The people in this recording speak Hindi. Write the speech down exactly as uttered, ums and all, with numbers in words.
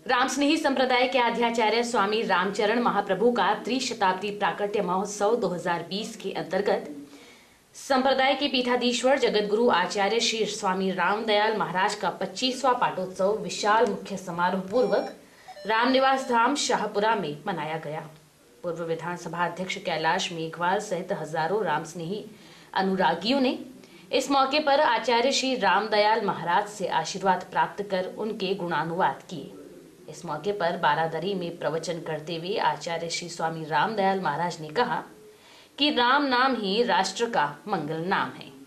रामस्नेही संप्रदाय के आध्याचार्य स्वामी रामचरण महाप्रभु का त्रिशताब्दी प्राकट्य महोत्सव दो हज़ार बीस के अंतर्गत संप्रदाय के पीठाधीश्वर जगतगुरु आचार्य श्री स्वामी रामदयाल महाराज का पच्चीसवां पाटोत्सव विशाल मुख्य समारोह पूर्वक रामनिवास धाम शाहपुरा में मनाया गया। पूर्व विधानसभा अध्यक्ष कैलाश मेघवाल सहित हजारों रामस्नेही अनुरागियों ने इस मौके पर आचार्य श्री रामदयाल महाराज से आशीर्वाद प्राप्त कर उनके गुणानुवाद किए। इस मौके पर बारादरी में प्रवचन करते हुए आचार्य श्री स्वामी रामदयाल महाराज ने कहा कि राम नाम ही राष्ट्र का मंगल नाम है।